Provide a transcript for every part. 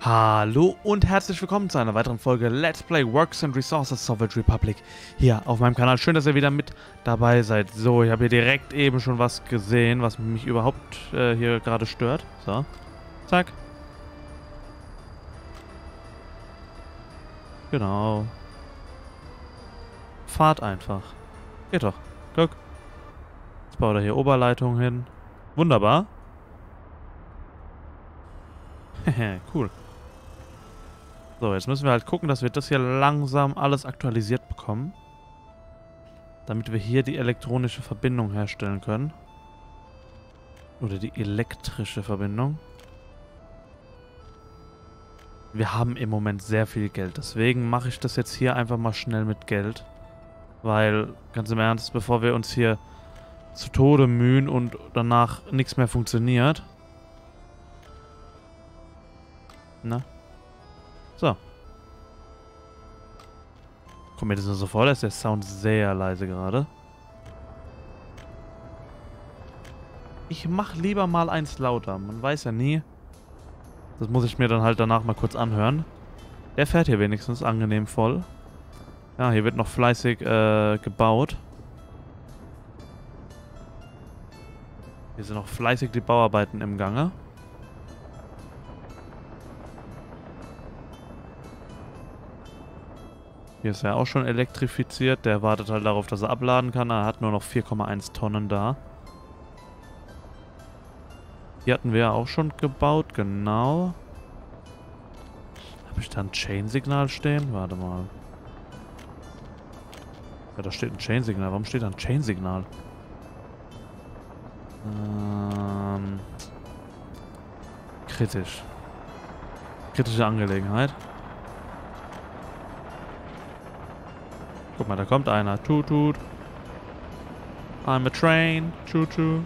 Hallo und herzlich willkommen zu einer weiteren Folge Let's Play Works and Resources Savage Republic hier auf meinem Kanal. Schön, dass ihr wieder mit dabei seid. So, ich habe hier direkt eben schon was gesehen, was mich überhaupt hier gerade stört. So, zack. Genau. Fahrt einfach. Geht doch. Guck. Jetzt baut er hier Oberleitung hin. Wunderbar. Hehe, cool. So, jetzt müssen wir halt gucken, dass wir das hier langsam alles aktualisiert bekommen. Damit wir hier die elektronische Verbindung herstellen können. Oder die elektrische Verbindung. Wir haben im Moment sehr viel Geld. Deswegen mache ich das jetzt hier einfach mal schnell mit Geld. Weil, ganz im Ernst, bevor wir uns hier zu Tode mühen und danach nichts mehr funktioniert. Na? So. Kommt mir das nur so vor, da ist der Sound sehr leise gerade. Ich mach lieber mal eins lauter. Man weiß ja nie. Das muss ich mir dann halt danach mal kurz anhören. Der fährt hier wenigstens angenehm voll. Ja, hier wird noch fleißig gebaut. Hier sind noch fleißig die Bauarbeiten im Gange. Hier ist er auch schon elektrifiziert. Der wartet halt darauf, dass er abladen kann. Er hat nur noch 4,1 Tonnen da. Hier hatten wir ja auch schon gebaut, genau. Habe ich da ein Chain-Signal stehen? Warte mal. Ja, da steht ein Chain-Signal. Warum steht da ein Chain-Signal? Kritisch. Kritische Angelegenheit. Guck mal, da kommt einer. Tut, tut. I'm a train. Tut, tut.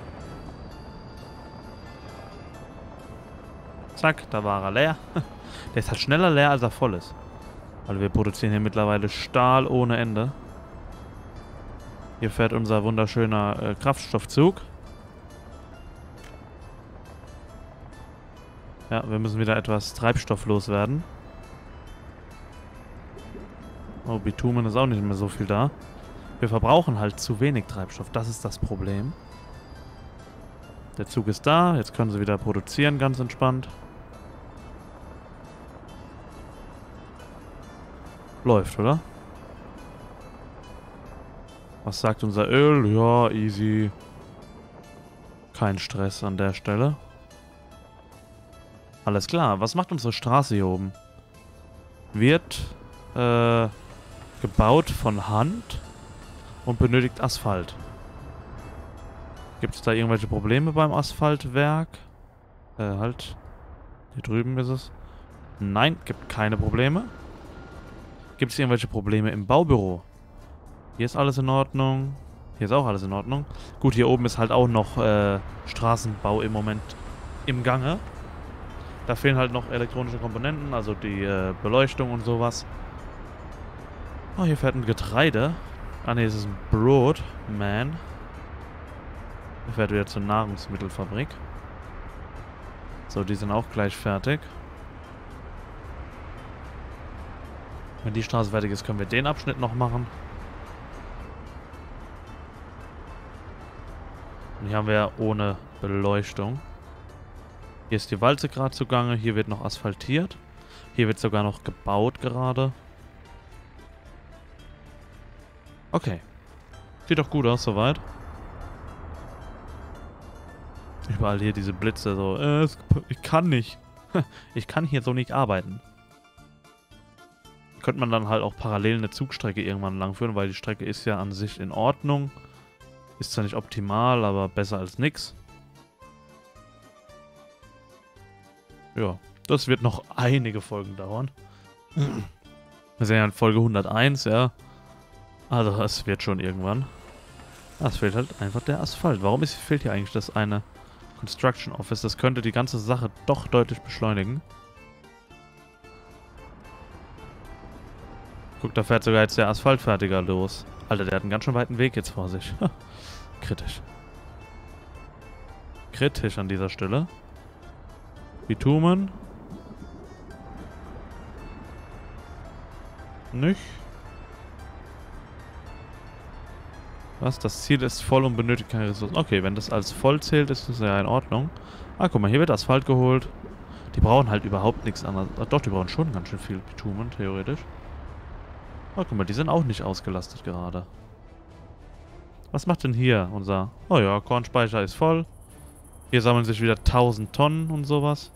Zack, da war er leer. Der ist halt schneller leer, als er voll ist. Weil wir produzieren hier mittlerweile Stahl ohne Ende. Hier fährt unser wunderschöner Kraftstoffzug. Ja, wir müssen wieder etwas Treibstoff loswerden. Oh, Bitumen ist auch nicht mehr so viel da. Wir verbrauchen halt zu wenig Treibstoff. Das ist das Problem. Der Zug ist da. Jetzt können sie wieder produzieren, ganz entspannt. Läuft, oder? Was sagt unser Öl? Ja, easy. Kein Stress an der Stelle. Alles klar. Was macht unsere Straße hier oben? Wird gebaut von Hand und benötigt Asphalt. Gibt es da irgendwelche Probleme beim Asphaltwerk? Halt. Hier drüben ist es. Nein, gibt keine Probleme. Gibt es irgendwelche Probleme im Baubüro? Hier ist alles in Ordnung. Hier ist auch alles in Ordnung. Gut, hier oben ist halt auch noch Straßenbau im Moment im Gange. Da fehlen halt noch elektronische Komponenten, also die Beleuchtung und sowas. Oh, hier fährt ein Getreide. Ah ne, es ist ein Broadman. Der fährt wieder zur Nahrungsmittelfabrik. So, die sind auch gleich fertig. Wenn die Straße fertig ist, können wir den Abschnitt noch machen. Und hier haben wir ja ohne Beleuchtung. Hier ist die Walze gerade zugange. Hier wird noch asphaltiert. Hier wird sogar noch gebaut gerade. Okay. Sieht doch gut aus soweit. Überall hier diese Blitze so. Ich kann nicht. Ich kann hier so nicht arbeiten. Könnte man dann halt auch parallel eine Zugstrecke irgendwann langführen, weil die Strecke ist ja an sich in Ordnung. Ist zwar nicht optimal, aber besser als nix. Ja, das wird noch einige Folgen dauern. Wir sind ja in Folge 101, ja. Also es wird schon irgendwann. Es fehlt halt einfach der Asphalt. Warum fehlt hier eigentlich das eine Construction Office? Das könnte die ganze Sache doch deutlich beschleunigen. Guck, da fährt sogar jetzt der Asphaltfertiger los. Alter, der hat einen ganz schön weiten Weg jetzt vor sich. Kritisch. Kritisch an dieser Stelle. Bitumen. Nicht? Was? Das Ziel ist voll und benötigt keine Ressourcen. Okay, wenn das als voll zählt, ist das ja in Ordnung. Ah, guck mal, hier wird Asphalt geholt. Die brauchen halt überhaupt nichts anderes. Ach doch, die brauchen schon ganz schön viel Bitumen, theoretisch. Ah, guck mal, die sind auch nicht ausgelastet gerade. Was macht denn hier unser... Oh ja, Kornspeicher ist voll. Hier sammeln sich wieder 1000 Tonnen und sowas.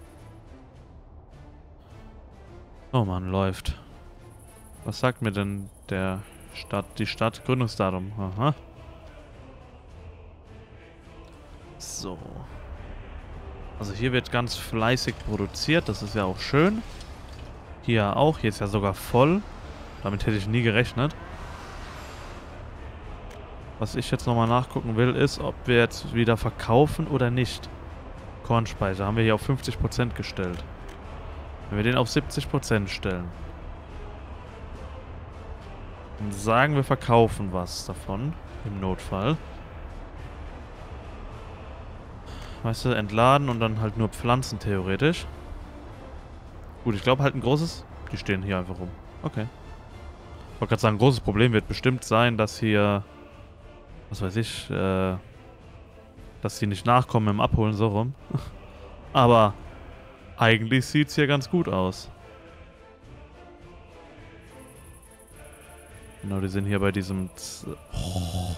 Oh Mann, läuft. Was sagt mir denn die Stadt? Gründungsdatum. Aha. So. Also hier wird ganz fleißig produziert. Das ist ja auch schön. Hier auch. Hier ist ja sogar voll. Damit hätte ich nie gerechnet. Was ich jetzt nochmal nachgucken will, ist, ob wir jetzt wieder verkaufen oder nicht. Kornspeicher haben wir hier auf 50% gestellt. Wenn wir den auf 70% stellen. Und sagen, wir verkaufen was davon. Im Notfall. Weißt du, entladen und dann halt nur pflanzen, theoretisch. Gut, ich glaube halt ein großes... Die stehen hier einfach rum. Okay. Ich wollte gerade sagen, ein großes Problem wird bestimmt sein, dass hier... Was weiß ich, dass die nicht nachkommen im Abholen, so rum. Aber eigentlich sieht es hier ganz gut aus. Genau, die sind hier bei diesem... Oh.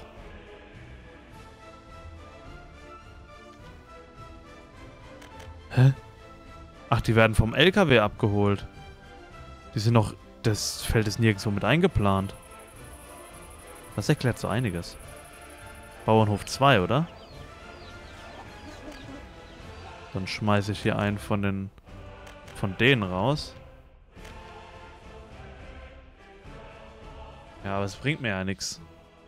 Hä? Ach, die werden vom LKW abgeholt. Die sind noch... Das Feld ist nirgendwo mit eingeplant. Das erklärt so einiges. Bauernhof 2, oder? Dann schmeiße ich hier einen von denen raus. Ja, aber es bringt mir ja nichts.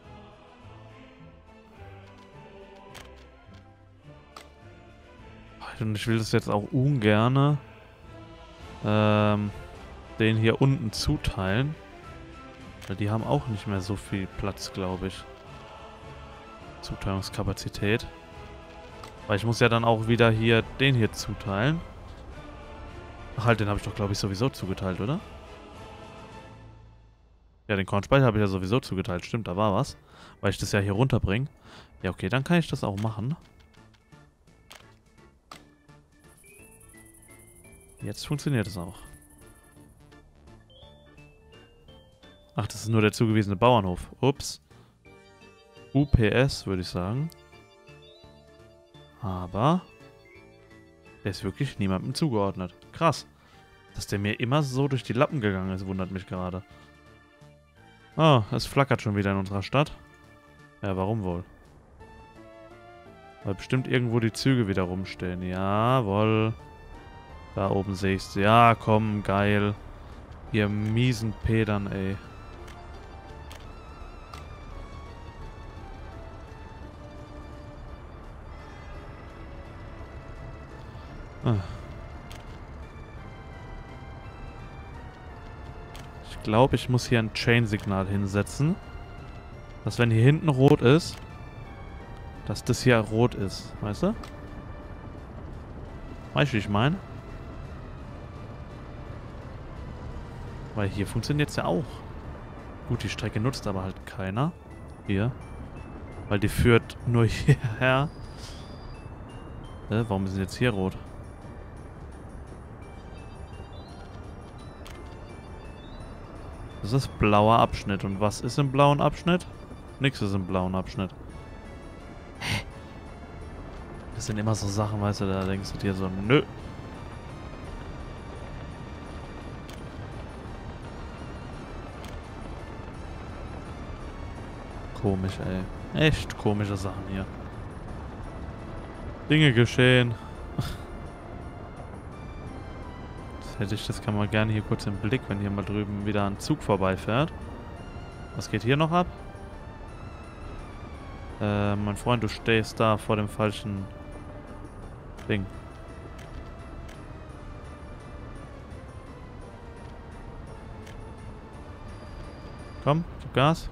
Und ich will das jetzt auch ungerne den hier unten zuteilen. Weil die haben auch nicht mehr so viel Platz, glaube ich. Zuteilungskapazität. Weil ich muss ja dann auch wieder hier den hier zuteilen. Ach halt, den habe ich doch, glaube ich, sowieso zugeteilt, oder? Ja, den Kornspeicher habe ich ja sowieso zugeteilt. Stimmt, da war was. Weil ich das ja hier runterbringe. Ja, okay, dann kann ich das auch machen. Jetzt funktioniert es auch. Ach, das ist nur der zugewiesene Bauernhof. Ups. UPS, würde ich sagen. Aber der ist wirklich niemandem zugeordnet. Krass. Dass der mir immer so durch die Lappen gegangen ist, wundert mich gerade. Oh, es flackert schon wieder in unserer Stadt. Ja, warum wohl? Weil bestimmt irgendwo die Züge wieder rumstehen. Jawohl. Da oben sehe ich es. Ja, komm, geil. Ihr miesen Pedern, ey. Ich glaube, ich muss hier ein Chain-Signal hinsetzen. Dass wenn hier hinten rot ist, dass das hier rot ist. Weißt du? Weißt du, wie ich meine? Weil hier funktioniert es ja auch. Gut, die Strecke nutzt aber halt keiner. Hier. Weil die führt nur hierher. Warum ist jetzt hier rot? Das ist blauer Abschnitt. Und was ist im blauen Abschnitt? Nix ist im blauen Abschnitt. Hä? Das sind immer so Sachen, weißt du, da denkst du dir so, nö. Komisch, ey. Echt komische Sachen hier. Dinge geschehen. Das kann man gerne hier kurz im Blick, wenn hier mal drüben wieder ein Zug vorbeifährt. Was geht hier noch ab? Mein Freund, du stehst da vor dem falschen Ding. Komm, gib Gas.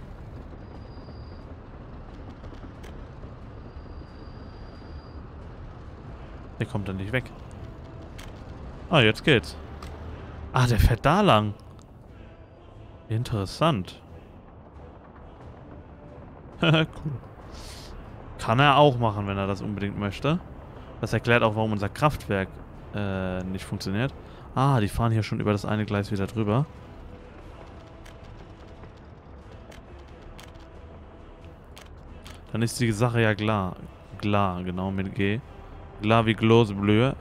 Der kommt dann nicht weg. Ah, jetzt geht's. Ah, der fährt da lang. Interessant. Cool. Kann er auch machen, wenn er das unbedingt möchte. Das erklärt auch, warum unser Kraftwerk nicht funktioniert. Ah, die fahren hier schon über das eine Gleis wieder drüber. Dann ist die Sache ja klar. Klar, genau, mit G. Klar wie Glose Bleu.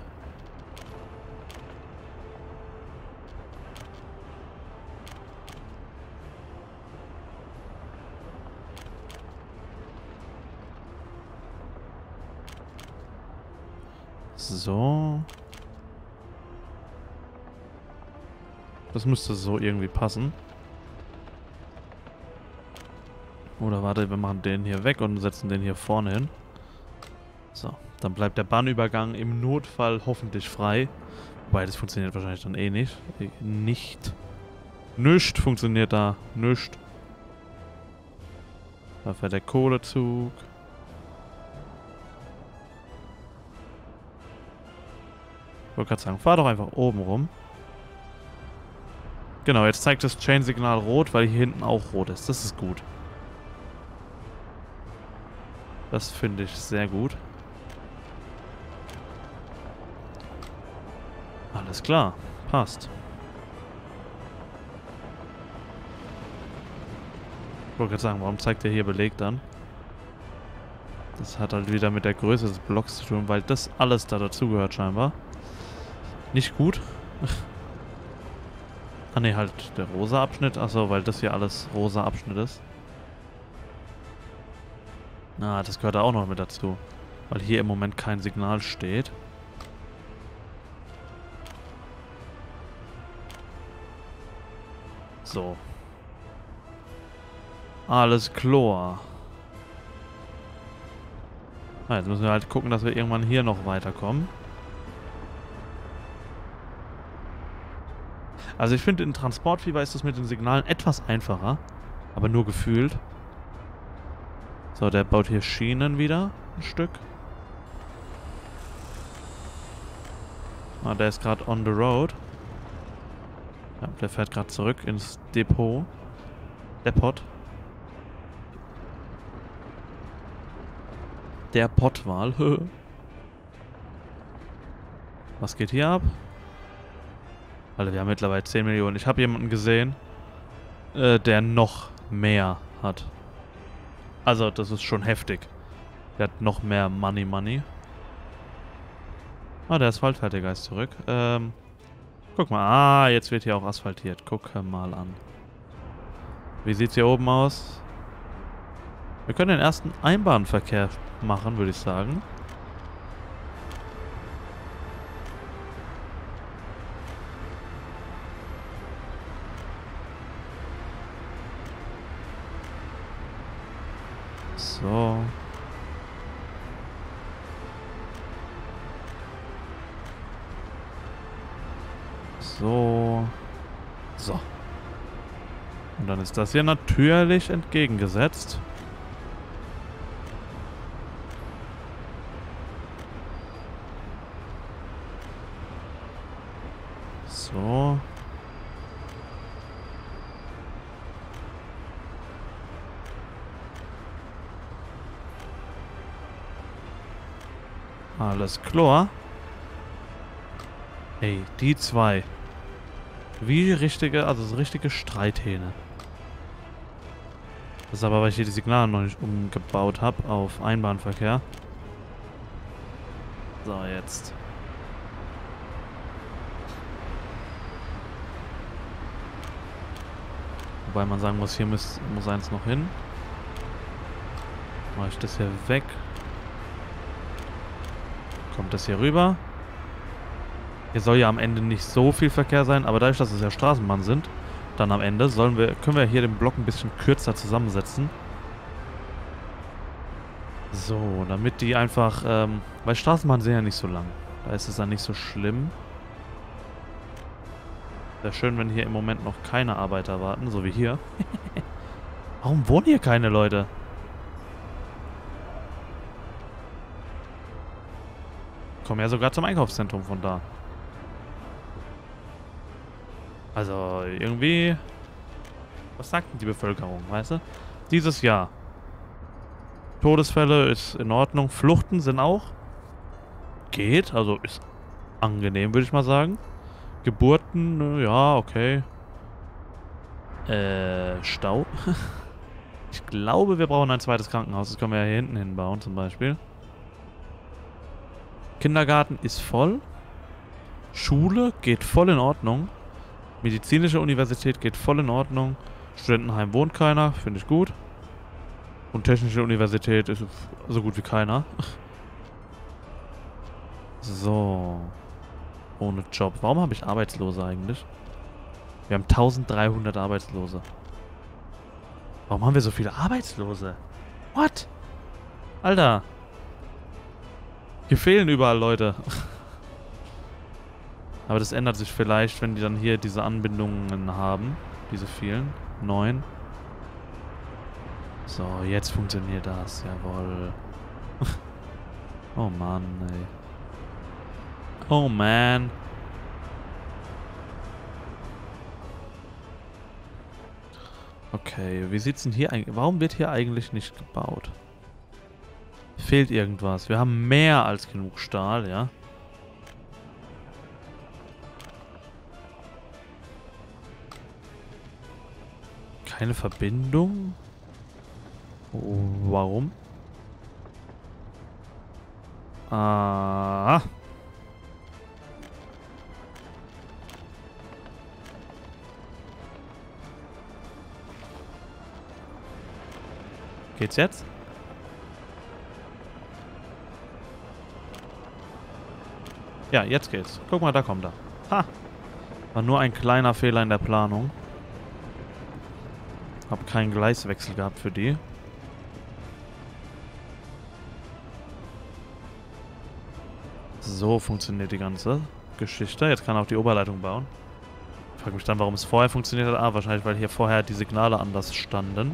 So. Das müsste so irgendwie passen. Oder warte, wir machen den hier weg und setzen den hier vorne hin. So, dann bleibt der Bahnübergang im Notfall hoffentlich frei. Wobei, das funktioniert wahrscheinlich dann eh nicht. Nicht funktioniert da. Nicht. Da fährt der Kohlezug. Ich wollte gerade sagen, fahr doch einfach oben rum. Genau, jetzt zeigt das Chain-Signal rot, weil hier hinten auch rot ist. Das ist gut. Das finde ich sehr gut. Alles klar, passt. Ich wollte gerade sagen, warum zeigt der hier belegt an? Das hat halt wieder mit der Größe des Blocks zu tun, weil das alles da dazugehört scheinbar. Nicht gut. Ah ne, halt der rosa Abschnitt. Achso, weil das hier alles rosa Abschnitt ist. Ah, das gehört da auch noch mit dazu. Weil hier im Moment kein Signal steht. So. Alles klar. Ah, jetzt müssen wir halt gucken, dass wir irgendwann hier noch weiterkommen. Also ich finde, in Transportfieber ist das mit den Signalen etwas einfacher. Aber nur gefühlt. So, der baut hier Schienen wieder. Ein Stück. Ah, der ist gerade on the road. Ja, der fährt gerade zurück ins Depot. Depot. Der Pottwal. Was geht hier ab? Alter, wir haben mittlerweile 10 Millionen. Ich habe jemanden gesehen, der noch mehr hat. Also, das ist schon heftig. Der hat noch mehr Money. Ah, der Asphaltfertiger ist zurück. Guck mal. Ah, jetzt wird hier auch asphaltiert. Guck mal an. Wie sieht's hier oben aus? Wir können den ersten Einbahnverkehr machen, würde ich sagen. So. So. So. Und dann ist das hier natürlich entgegengesetzt. So. Alles klar. Ey, die zwei. Wie richtige, also so richtige Streithähne. Das ist aber, weil ich hier die Signale noch nicht umgebaut habe auf Einbahnverkehr. So, jetzt. Wobei man sagen muss, hier muss eins noch hin. Mache ich das hier weg. Kommt das hier rüber. Hier soll ja am Ende nicht so viel Verkehr sein, aber dadurch, dass es ja Straßenbahnen sind, dann am Ende können wir hier den Block ein bisschen kürzer zusammensetzen. So, damit die einfach, weil Straßenbahnen sind ja nicht so lang. Da ist es dann nicht so schlimm. Wäre schön, wenn hier im Moment noch keine Arbeiter warten, so wie hier. Warum wohnen hier keine Leute? Kommen ja sogar zum Einkaufszentrum von da. Also, irgendwie Was sagt denn die Bevölkerung, weißt du? Dieses Jahr. Todesfälle ist in Ordnung. Fluchten sind auch. Geht, also ist angenehm, würde ich mal sagen. Geburten, ja, okay. Stau. Ich glaube, wir brauchen ein zweites Krankenhaus. Das können wir ja hier hinten hinbauen, zum Beispiel. Kindergarten ist voll. Schule geht voll in Ordnung. Medizinische Universität geht voll in Ordnung. Studentenheim wohnt keiner, finde ich gut. Und Technische Universität ist so gut wie keiner. So. Ohne Job. Warum habe ich Arbeitslose eigentlich? Wir haben 1300 Arbeitslose. Warum haben wir so viele Arbeitslose? What? Alter. Hier fehlen überall Leute. Aber das ändert sich vielleicht, wenn die dann hier diese Anbindungen haben. Diese vielen. 9. So, jetzt funktioniert das. Jawohl. Oh Mann, ey. Oh man. Okay, wie sieht's denn hier eigentlich... Warum wird hier eigentlich nicht gebaut? Fehlt irgendwas. Wir haben mehr als genug Stahl, ja. Keine Verbindung? Warum? Ah. Geht's jetzt? Ja, jetzt geht's. Guck mal, da kommt er. Ha! War nur ein kleiner Fehler in der Planung. Hab keinen Gleiswechsel gehabt für die. So funktioniert die ganze Geschichte. Jetzt kann er auch die Oberleitung bauen. Ich frage mich dann, warum es vorher funktioniert hat. Ah, wahrscheinlich, weil hier vorher die Signale anders standen.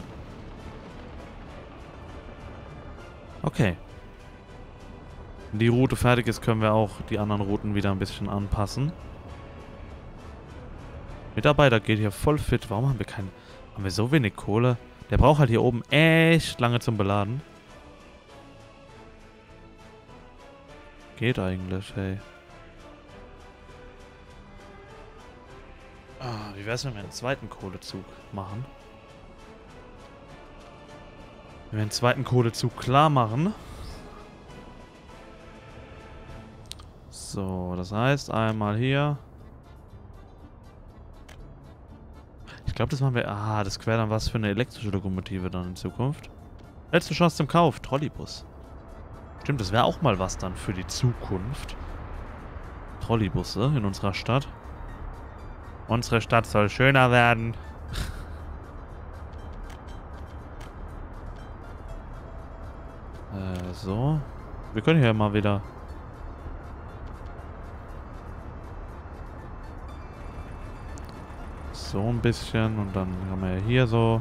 Okay. Wenn die Route fertig ist, können wir auch die anderen Routen wieder ein bisschen anpassen. Mitarbeiter geht hier voll fit. Warum haben wir keinen... Haben wir so wenig Kohle? Der braucht halt hier oben echt lange zum Beladen. Geht eigentlich, hey. Ah, wie wär's, wenn wir einen zweiten Kohlezug machen? Wenn wir einen zweiten Kohlezug klar machen. So, das heißt einmal hier. Ich glaube, das machen wir... Ah, das wäre dann was für eine elektrische Lokomotive dann in Zukunft. Letzte Chance zum Kauf. Trolleybus. Stimmt, das wäre auch mal was dann für die Zukunft. Trolleybusse in unserer Stadt. Unsere Stadt soll schöner werden. So. Wir können hier mal wieder... So ein bisschen und dann haben wir hier so...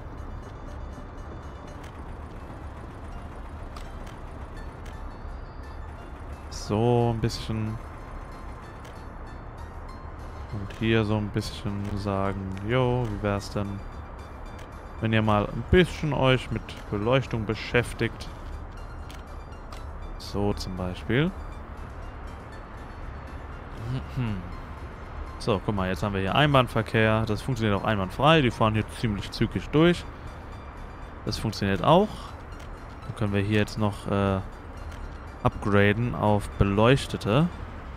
So ein bisschen... Und hier so ein bisschen sagen, jo, wie wär's denn, wenn ihr mal ein bisschen euch mit Beleuchtung beschäftigt. So zum Beispiel. So, guck mal, jetzt haben wir hier Einbahnverkehr. Das funktioniert auch einwandfrei. Die fahren hier ziemlich zügig durch. Das funktioniert auch. Dann können wir hier jetzt noch upgraden auf beleuchtete.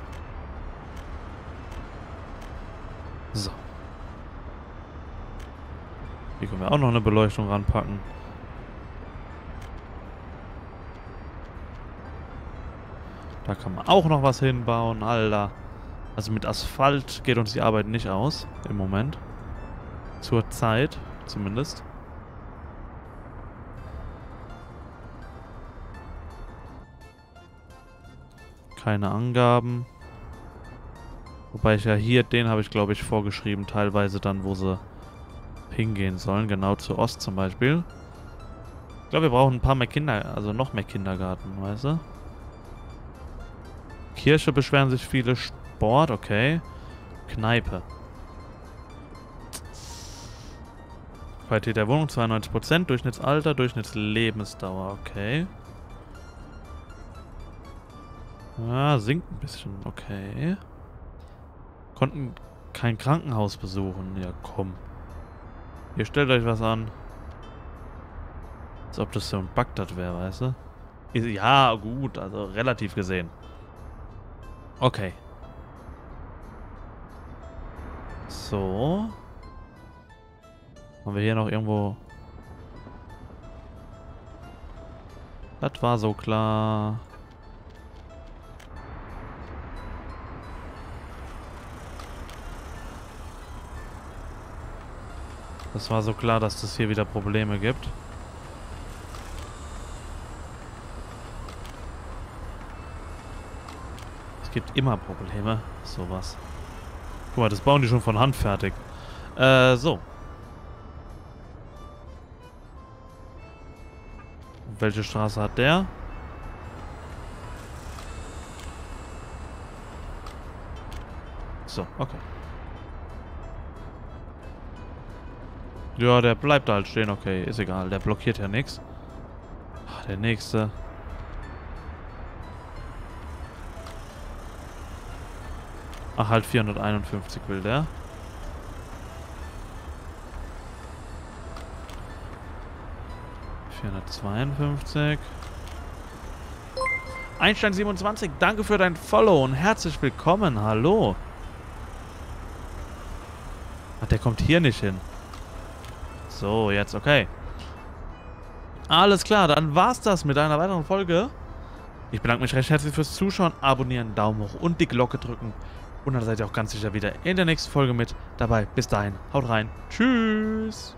So. Hier können wir auch noch eine Beleuchtung ranpacken. Da kann man auch noch was hinbauen, Alter. Also mit Asphalt geht uns die Arbeit nicht aus, im Moment. Zur Zeit, zumindest. Keine Angaben. Wobei ich ja hier, den habe ich glaube ich vorgeschrieben, teilweise dann, wo sie hingehen sollen. Genau zu Ost zum Beispiel. Ich glaube, wir brauchen ein paar mehr also noch mehr Kindergarten, weißt du? Kirche beschweren sich viele. Sport, okay. Kneipe. Qualität der Wohnung 92%, Durchschnittsalter, Durchschnittslebensdauer, okay. Ja, sinkt ein bisschen, okay. Konnten kein Krankenhaus besuchen, ja komm. Ihr stellt euch was an. Als ob das so ein Bagdad wäre, weißt du? Ja, gut, also relativ gesehen. Okay. So. Haben wir hier noch irgendwo... Das war so klar. Das war so klar, dass es hier wieder Probleme gibt. Es gibt immer Probleme. Sowas. Guck mal, das bauen die schon von Hand fertig. So. Welche Straße hat der? So, okay. Ja, der bleibt da halt stehen, okay. Ist egal, der blockiert ja nichts. Der nächste. Ach, halt 451 will der. ...452. Einstein27, danke für dein Follow und herzlich willkommen. Hallo. Ach, der kommt hier nicht hin. So, jetzt okay. Alles klar, dann war's das mit einer weiteren Folge. Ich bedanke mich recht herzlich fürs Zuschauen, abonnieren, Daumen hoch und die Glocke drücken. Und dann seid ihr auch ganz sicher wieder in der nächsten Folge mit dabei. Bis dahin, haut rein. Tschüss.